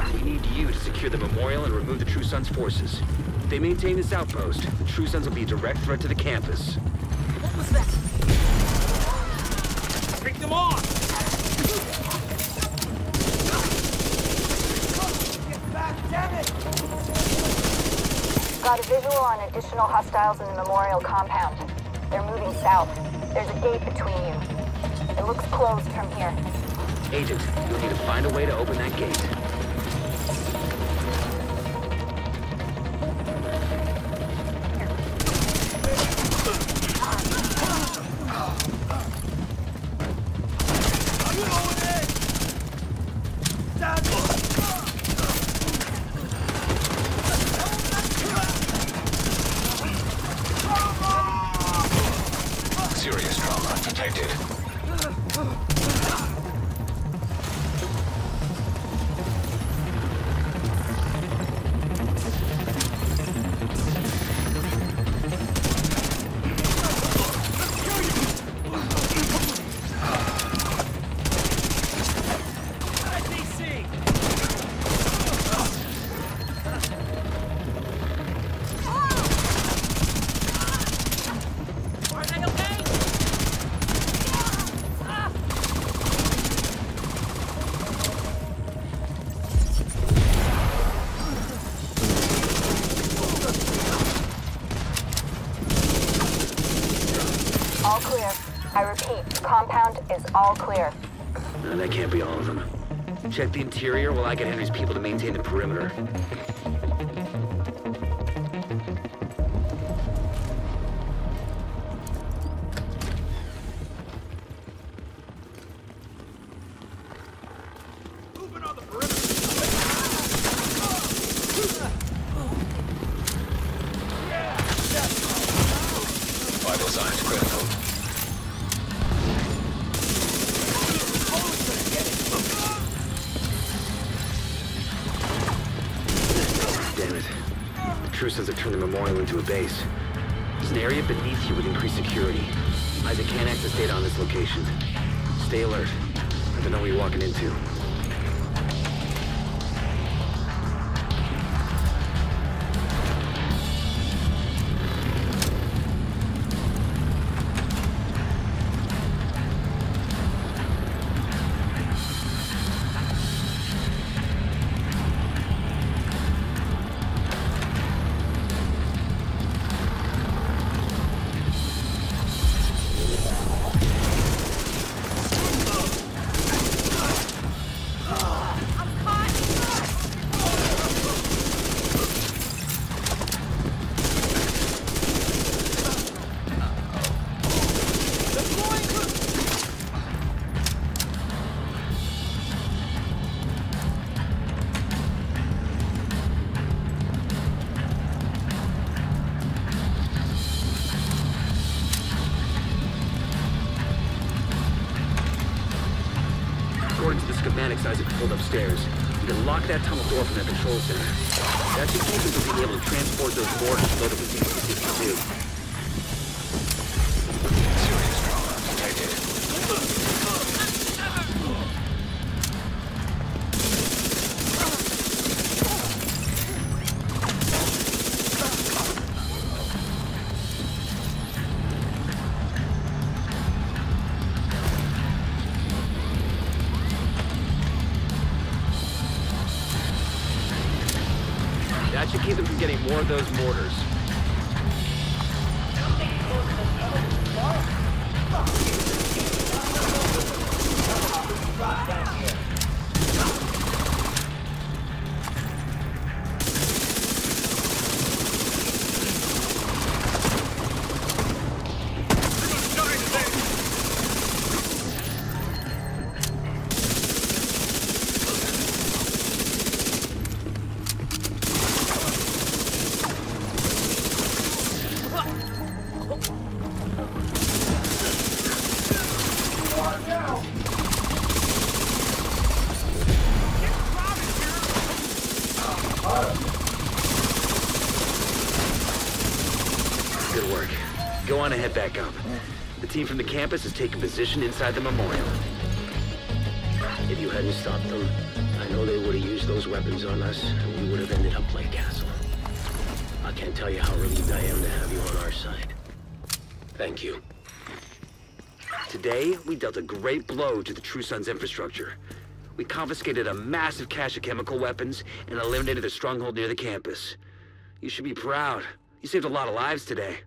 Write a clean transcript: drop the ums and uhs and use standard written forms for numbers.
We need you to secure the memorial and remove the True Sons' forces. If they maintain this outpost, the True Sons will be a direct threat to the campus. What was that? Pick them off! Get back, damn it! Got a visual on additional hostiles in the memorial compound. They're moving south. There's a gate between you. It looks closed from here. Agent, you'll need to find a way to open that gate. Serious trauma detected. All clear. I repeat, compound is all clear. No, that can't be all of them. Check the interior while I get Henry's people to maintain the perimeter. Moving on the perimeter! Vital signs critical. Damn it. The True Sons have turned the memorial into a base. There's an area beneath you with increased security. Isaac can't access data on this location. Stay alert. Never know what you're walking into. According to the schematics Isaac pulled upstairs, you can lock that tunnel door from that control center. That should keep him from being able to transport those mortars loaded with DC-62. Serious trauma detected. That should keep them from getting more of those mortars. Good work. Go on and head back up. The team from the campus has taken position inside the memorial. If you hadn't stopped them, I know they would have used those weapons on us, and we would have ended up like Castle. I can't tell you how relieved I am to have you on our side. Thank you. Today, we dealt a great blow to the True Sun's infrastructure. We confiscated a massive cache of chemical weapons and eliminated the stronghold near the campus. You should be proud. You saved a lot of lives today.